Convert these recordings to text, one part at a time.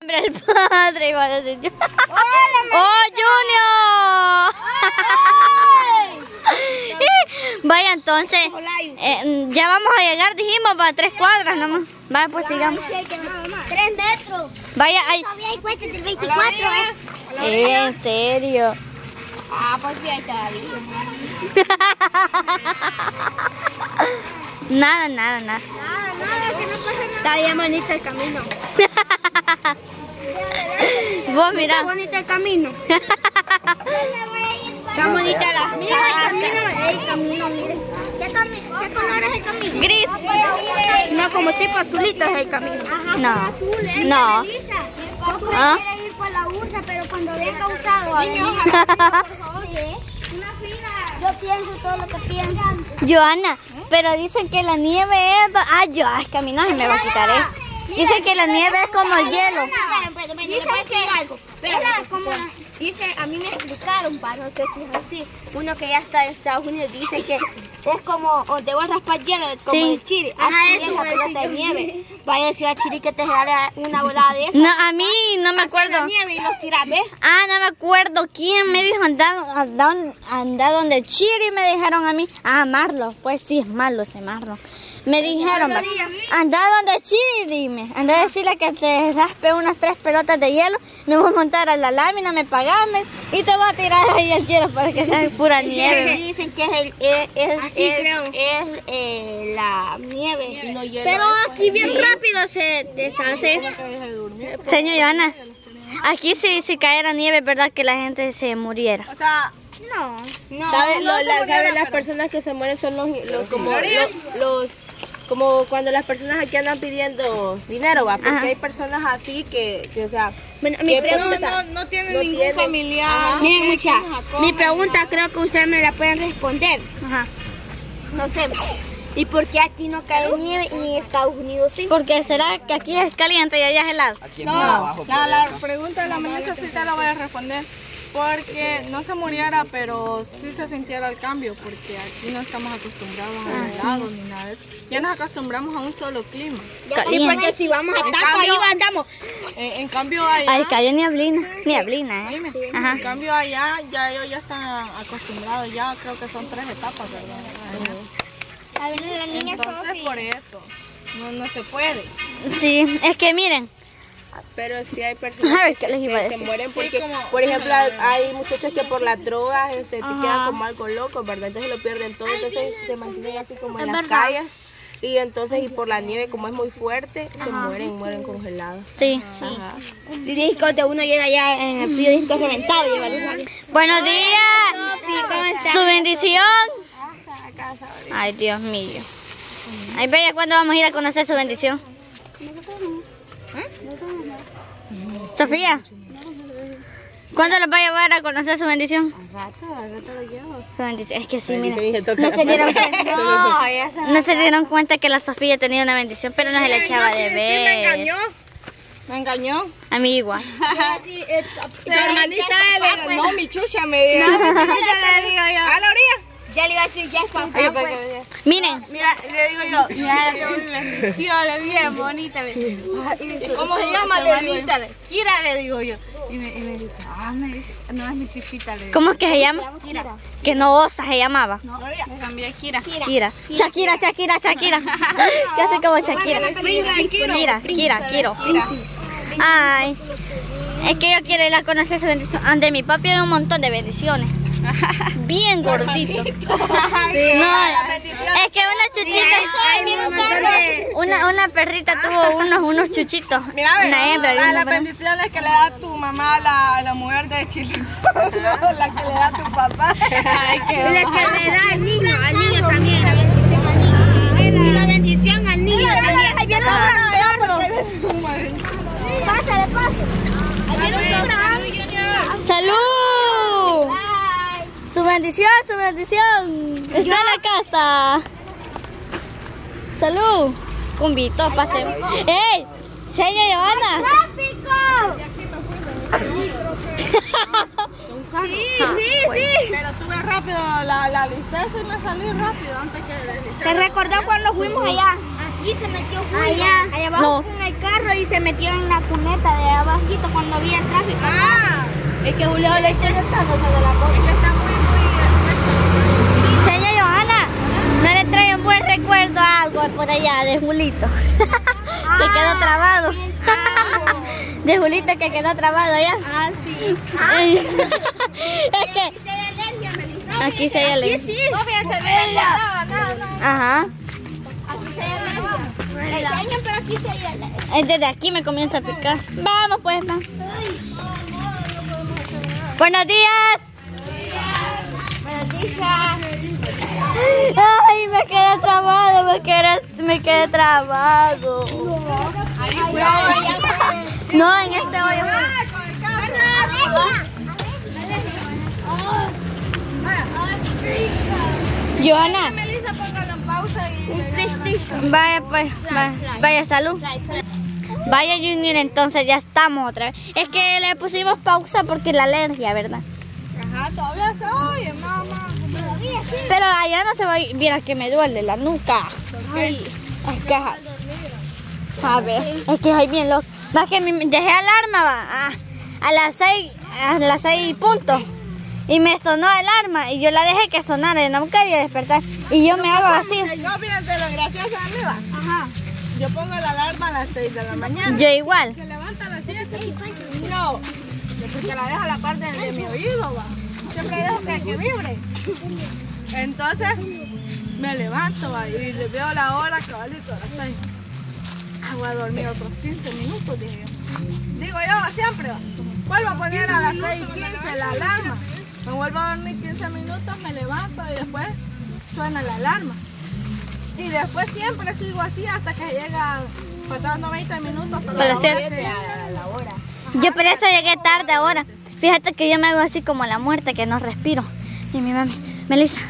nombre del padre, iba a decir yo. ¡Oh, Junior! Vaya, entonces, ya vamos a llegar, dijimos, para 3 cuadras nomás. Vaya, pues sigamos. 3 metros. Vaya, ahí. Todavía hay cuestas del 24, ¿En serio? Ah, pues sí, ahí todavía. Nada. Nada, que no pasa nada. Está bien bonito el camino. Vos mirá. Está bonito el camino. Está bonita la casa. El camino, miren. ¿Qué color es el camino? Gris. No, como tipo azulito es el camino. No. Azul, No. Yo ¿Ah? quería ir por la USA, pero cuando venga usado, a venir, por favor, una fila. Yo pienso todo lo que pienso. Joana, pero dicen que la nieve es... es que a mí no se me va a quitar eso. Dicen que la nieve es como el hielo. Dicen que algo. Dice, a mí me explicaron, no sé si es así. Uno que ya está en Estados Unidos dice que es como, o te voy a raspar hielo, como Sí. el chiri. Así es la pelota de nieve. Vaya a decir al chiri que te regale una volada de eso. No, a mí no me acuerdo. Nieve y los tiras, ¿ves? No me acuerdo quién me dijo anda donde Chiri me dijeron a mí. Marlo, pues sí es malo ese Marlo. Me dijeron, anda donde Chiri, anda a decirle que te raspe unas 3 pelotas de hielo, me voy a montar a la lámina, me pagas y te voy a tirar ahí el hielo para que sea pura nieve. Dicen que es la nieve y no hielo. Pero aquí bien rápido se deshace. Señor Joana, aquí si cayera nieve, ¿verdad que la gente se muriera? O sea, No. ¿sabes? Las personas que se mueren son como cuando las personas aquí andan pidiendo dinero, va, porque hay personas así que o sea, Bueno, mi pregunta, no tienen ningún familiar. miren mucha, mi pregunta creo que ustedes me la pueden responder. Ajá. No sé, ¿y por qué aquí no cae nieve y en Estados Unidos sí? Porque será que aquí es caliente y allá es helado. No, la pregunta de la mañana sí te la voy a responder. Porque no se muriera, pero sí se sintiera el cambio, porque aquí no estamos acostumbrados a helado ni nada de eso. Ya nos acostumbramos a un solo clima. Sí, porque si vamos a Taco, ahí andamos. En cambio allá, Ay, cayó nieblina, oíme, Ajá. en cambio allá ya ellos ya están acostumbrados, ya creo que son 3 etapas, ¿verdad? A ver, la niña Entonces por eso no se puede. Sí, es que miren. Pero sí hay personas A ver, ¿qué les iba a que se decir? mueren porque, por ejemplo, hay muchachos que por las drogas te quedan como algo loco, ¿verdad? Entonces lo pierden todo, entonces se mantienen así como en las calles. Y entonces, y por la nieve, como es muy fuerte, se mueren congelados. Sí. Y cuando uno llega allá en el frío, dice que es reventado. Buenos días. Su bendición. Ay, Dios mío. Ay, Bella, ¿cuándo vamos a ir a conocer su bendición? Sofía, ¿cuándo los va a llevar a conocer su bendición? Al rato lo llevo. Su bendición. Es que sí, Bendición mira. y se toca No la se dieron puerta. cuenta. No se dieron cuenta que la Sofía tenía una bendición, pero no se la echaba de ver. Me engañó. A mí igual. Su hermanita le ganó mi chucha, me dijo. le digo yo. A la orilla. Ya le iba a decir, ya es papá. Miren, Mira, le digo yo, mira, mi bendición, es bien bonita. ¿Y cómo se llama? Le digo yo. Kira, le digo yo. Y me dice, no es mi chiquita, le digo. ¿cómo es que se llama? Kira. Que no osa se llamaba. No, le cambié a Kira. Kira. Shakira. ¿Qué hace como Shakira? Kiro. Ay, es que yo quiero ir a conocer su bendición. Ande mi papi hay un montón de bendiciones. Bien gordito. Sí. No, es que una chuchita, una perrita tuvo unos chuchitos. Mira, una hembra. y las una varón. bendiciones que le da tu mamá a la mujer de Chile. La que le da tu papá. Ay, qué La que le da al niño también. La bendición al niño. Y la bendición al niño también. Ahí viene Pásale, pase. Ahí viene un ¡Salud! Su bendición. Está en la casa. ¡Salud! Cumbito, pase. ¡Ey! ¡Señor Giovanna! Sí. Pero tuve rápido la lista y me salí rápido antes que Se recordó cuando fuimos allá. Y se metió allá abajo con el carro y se metió en la cuneta de abajito cuando había tráfico. Es que Julio le está conectándose de la moto. Es que está muy... Señora Johanna, ¿no le trae un buen recuerdo a algo por allá de Julito? Que quedó trabado. De Julito que quedó trabado allá. Ah, sí. Es que aquí se hay alergia. Sí. No, fíjense, nada. Ajá. Aquí se hay alergia, pero aquí se hay alergia. Desde aquí me comienza a picar. Vamos pues, va. Buenos días. Buenos días. Ay, me quedé trabado, me quedé trabado. No, en este hoyo. Johanna, Melissa, póngalo en pausa y... Un PlayStation. vaya pues, vaya salud. Vaya Junior, entonces ya estamos otra vez. Es que le pusimos pausa porque la alergia, ¿verdad? Ajá, todavía se oye, mamá. Pero allá no se va a ir. Mira que me duele la nuca. Ay, es que a ver, es que soy bien loca. Más que dejé alarma va, a las 6 puntos. Y me sonó alarma y yo la dejé que sonara y no me quería despertar. Y yo me hago así. No, fíjate, lo gracioso a mí va. Ajá. Yo pongo la alarma a las 6 de la mañana. Yo igual. Se levanta a las 7. No, porque la dejo a la parte de mi oído, va. Siempre dejo que vibre. Entonces, me levanto, va, y le veo la hora cabalito a las 6. Voy a dormir otros 15 minutos, dije yo. Digo yo, siempre, va. Vuelvo a poner a las 6:15 la alarma. Me vuelvo a dormir 15 minutos, me levanto y después suena la alarma. Y después siempre sigo así hasta que llega pasando 20 minutos Para las 7. A la hora. Yo por eso llegué tarde ahora. Fíjate que yo me hago así como la muerte, que no respiro. Y mi mami, Melissa,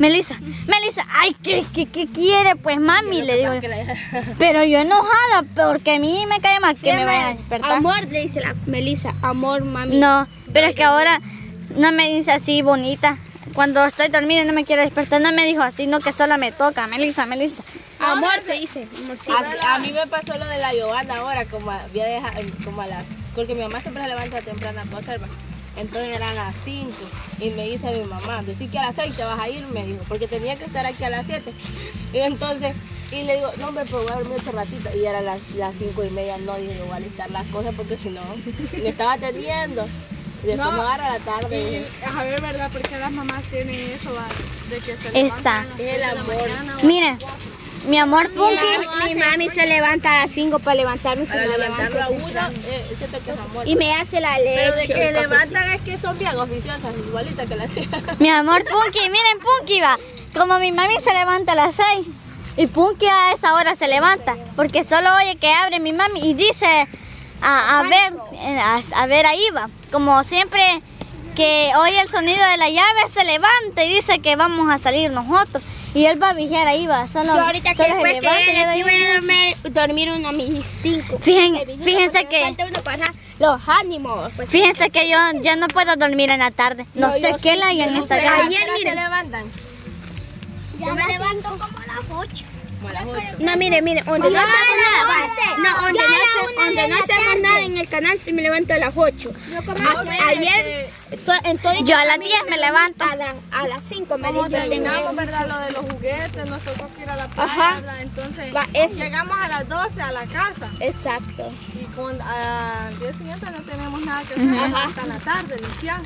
ay, ¿qué quiere? Pues mami, le digo yo. Pero yo enojada porque a mí me cae mal que me vayan a despertar. Amor, le dice la Melissa. Amor, mami. No, pero es que ahora no me dice así bonita. Cuando estoy dormida y no me quiere despertar, no me dijo así, no, que solo me toca, Melissa. Amor, te dice. A mí me pasó lo de la Giovanna ahora, como había dejado, como a las... Porque mi mamá siempre se levanta temprano a coser, ¿va? Entonces eran las 5 y me dice mi mamá, decir que a las 6 te vas a ir, me dijo, porque tenía que estar aquí a las 7. Y entonces, y le digo, no, hombre, pero voy a dormir otro ratito. Y eran las 5:30, no, dije, voy a alistar las cosas porque si no, me estaba atendiendo. Y después me agarra la tarde. Y, a ver, ¿verdad? Porque las mamás tienen eso, va, de que se Esta. levantan Es el amor. Miren, mi amor Punky. Mi mami se levanta a las 5 para levantarme. Para levantarlo a uno, siento que es amor. Y me hace la leche. Pero de que levantan es que son bien oficiosas, igualitas que las Mi amor Punky, miren Punky va. Como mi mami se levanta a las 6 y Punky a esa hora se levanta. Porque solo oye que abre mi mami y dice a ver ahí va. Como siempre que oye el sonido de la llave se levanta y dice que vamos a salir nosotros. Y él va a vigiar ahí va. Solo, Yo ahorita que solo se después levanta y le que da aquí voy ahí. a dormir uno a mis 5. Fíjense que... Uno para los ánimos. Pues, Fíjense que yo ya no puedo dormir en la tarde. No sé qué la hay en esta casa. Ayer, se miren. levantan. Yo me levanto como a las 8. Como a las 8. No, mire, donde no hacemos nada. Donde no hacemos nada en el canal, si me levanto a las 8. Ayer, Yo a las 10 me levanto. a las 5 me Como dijo. terminamos, ¿verdad? Lo de los juguetes, nos tocó ir a la playa, Ajá. ¿verdad? Entonces, Va, eso. llegamos a las 12 a la casa. Exacto. Y al día siguiente no tenemos nada que hacer hasta la tarde, limpiar.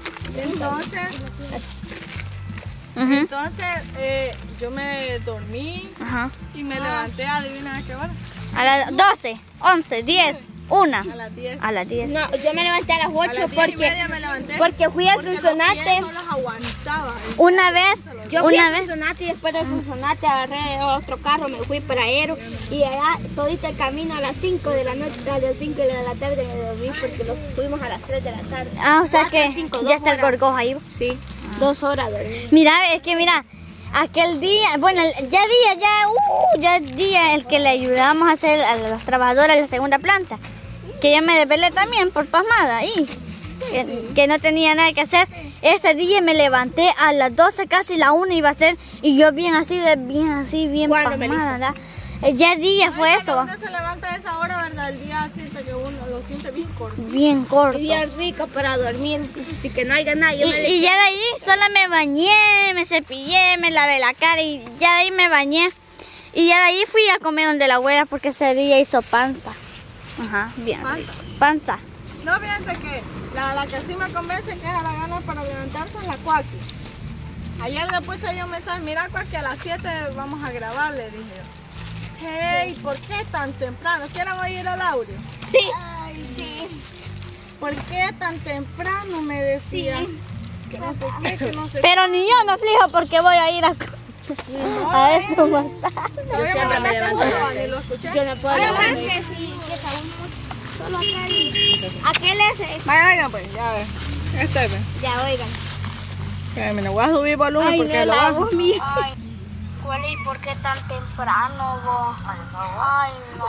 Entonces, yo me dormí Ajá. y me levanté, adivina a qué hora, A las 12, 11, 10, 1. a las 10. A las 10. No, yo me levanté a las 8 A las 10:30 me levanté porque fui a porque los Sonsonate. pies no los aguantaba. Una vez, Yo fui una a vez. Sonsonate y después de Sonsonate agarré otro carro, me fui para Aero y allá todito el camino a las 5 de la noche, a las 5 de la tarde me dormí porque los fuimos a las 3 de la tarde. Ah, o sea 4, que 5, ya 2 está el horas. gorgojo ahí. Sí, 2 horas dormí. Mira, es que mira, aquel día, bueno, ya día el que le ayudábamos a hacer a los trabajadores de la segunda planta. Que yo me desvelé también por pasmada ahí. Que no tenía nada que hacer. Ese día me levanté a las 12, casi la 1 iba a ser. Y yo bien ¿Cuándo, pasmada, ¿verdad? Ya día fue eso. Cuando uno se levanta a esa hora, ¿verdad? El día siente que uno lo siente bien corto. Bien corto. Bien rico para dormir. Así que no haya nada. Y ya de ahí solo me bañé, me cepillé, me lavé la cara y ya de ahí me bañé. Y ya de ahí fui a comer donde la abuela porque ese día hizo panza. Ajá, bien. Panza. No, fíjense que la que sí me convence que es a la gana para levantarse es la Cuaqui. Ayer le puse yo un mensaje, mira Cuaqui, a las 7 vamos a grabar, le dije yo. Hey, ¿por qué tan temprano? ¿Quieren oír el audio? Sí. Ay, sí. ¿Por qué tan temprano? Me decía. Sí. Que no sé qué, que no sé qué. Pero ni yo me aflijo porque voy a ir a esto más tarde. Yo siempre me levanto. ¿Lo escuché? Yo no puedo levantar. Solo aquel ese. Vaya, oigan pues, ya ve. Este ve. Ya, oigan. Me voy a subir volumen porque lo hago. Ay, ¿cuál y por qué tan temprano vos? Ay, no.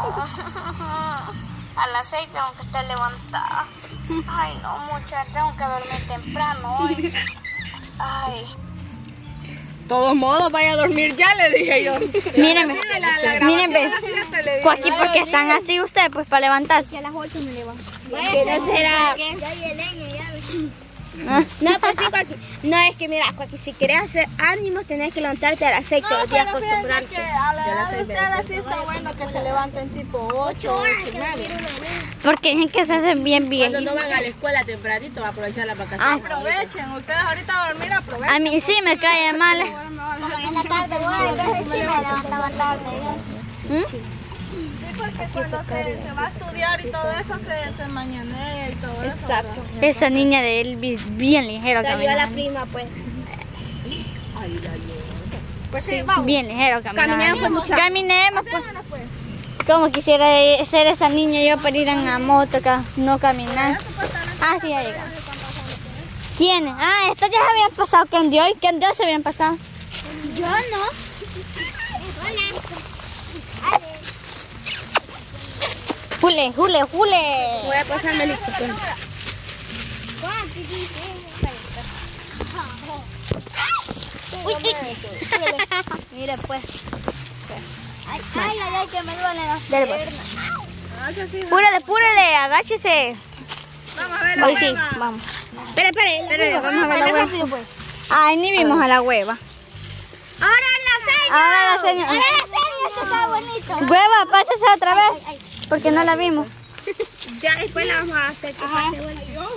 A las 6 tengo que estar levantada. Ay, no, mucha, tengo que dormir temprano hoy. Ay. De todos modos, vaya a dormir ya, le dije yo. Mírenme, mírenme. Cuaqui, porque están así ustedes, pues para levantarse. A las 8 me levanto. Que no será. No, pues sí, Cuaqui. No, es que mira, Cuaqui, si quieres hacer ánimos, tenés que levantarte a las 6 todos los días acostumbrarte. Que a la edad de ustedes sí está bueno que se levanten tipo 8, 8:30. Porque dicen que se hacen bien Cuando viejitos. no van a la escuela tempranito, va a aprovechar las vacaciones. Aprovechen, ustedes ahorita a dormir, aprovechen. A mí sí me cae mal. En la tarde, entonces sí me levantaba tarde. Sí, porque cuando se va a estudiar y todo eso, se mañanea y todo eso. Exacto. Esa niña de él bien ligero Salió a la caminando. prima, pues. Pues sí, vamos. Bien ligero caminando. Caminemos, pues, muchachos. Caminemos, pues. Como quisiera ser esa niña yo para ir en la moto, no caminar. Ah, sí, ya llegaron. ¿Quiénes? Ah, estos ya se habían pasado. ¿Quién dio? ¿Quién dio se habían pasado? Yo no. Jule, jule, jule. Voy a pasarme listo. Uy, mire pues. Ay, ay, ay, que me duelen las piernas. Púrele, púrele, agáchese. Vamos a ver la Hoy sí, hueva. vamos. Espere, Vamos a ver la hueva. Ay, ni vimos a la hueva. Ahora la seña. Ahora la señora. Ahora la seña, esto está bonito. Hueva, pásese otra vez. Porque no la vimos. Ya después la vamos a hacer que pase vuelta.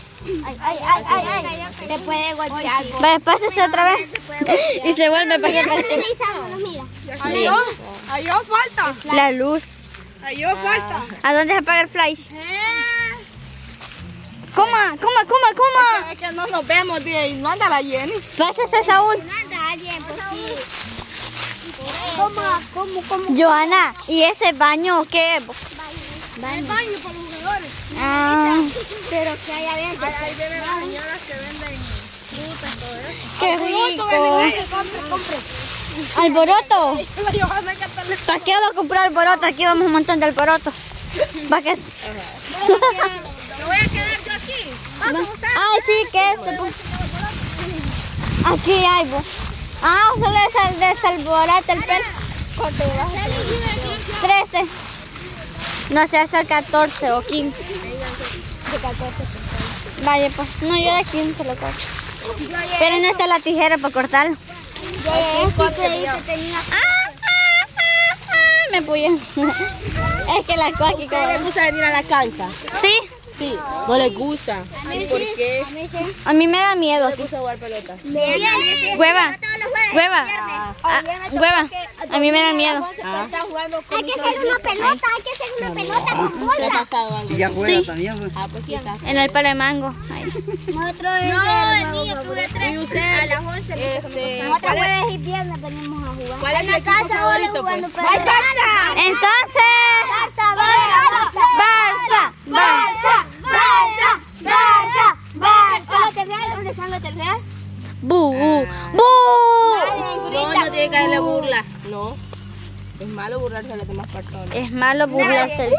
Ay. Se puede golpear. Vaya, pásese otra vez. Y se vuelve para que Mira. Ahí os falta. la luz. Ahí os falta. ¿A dónde se apaga el flash? Coma. Es que no nos vemos, y no anda la Jenny. Pásese, Saúl. ¿Cómo? Joana, ¿y ese baño qué? El baño para los jugadores. Ah, Pero que hay adentro. Ahí vienen las señoras que venden frutas y todo eso. qué rico. Compre. Alboroto. Yo voy a meterle. ¿Para qué vamos a comprar alboroto? Aquí vamos un montón de alboroto. ¿Para qué? Me voy a quedar yo aquí. Vamos, ustedes. Ay, sí, que aquí hay, vos. Ah, solo es el desalborate el pelo. 13. No sé, hace 14 o 15. Vaya, pues. No, yo de 15 lo corto. Pero no está la tijera para cortarlo. Me puyé. Es que la Cuaqui ¿No les gusta venir a la cancha? Sí, Sí. ¿No les gusta? ¿Y por qué? a mí me da miedo. ¿Les gusta jugar pelota? Hueva, hueva, hueva. A mí me da miedo. Hay que hacer una pelota, con ¿Qué ha bola. pasado algo? Y ya juega Sí. también, pues. Ah, pues quizás. En el palo de mango. Ahí. No, el niño tuve 3. ¿Y usted? A las 11. Nosotros jueves y viernes venimos a jugar. ¿Cuál es su equipo favorito, pues? Entonces, Barça. Bu, bu. No tiene que darle burla. No. Es malo burlarse a las demás personas. Es malo burlarse del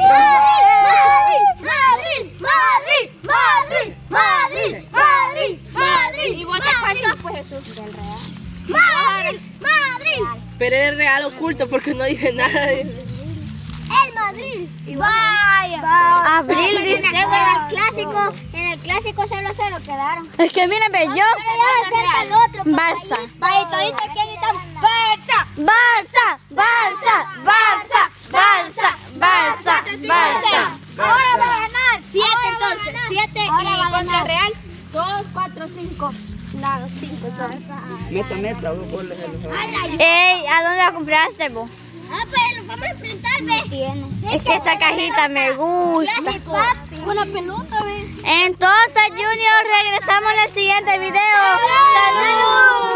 ¿Y vos te pasas, pues, Jesús? Madrid. Pero es real oculto porque no dice nada de... El Madrid. Y vaya. Abril dice. En el clásico 0-0 quedaron. Es que miren, ve, yo. Barça. Vaya, todito quién está. Barça. Barça, Barça, Barça, Barça, Barça, Barça. Ahora va a ganar. 7 entonces. 7 y contra Real. 2, 4, 5. No, 5 son. Meta, goles. Ey, ¿a dónde la compraste, vos? Pero lo vamos a enfrentar, ¿ves? Tiene. Es que esa cajita me gusta. Una pelota, ¿ves? Entonces, Junior, regresamos en el siguiente video. ¡Salud!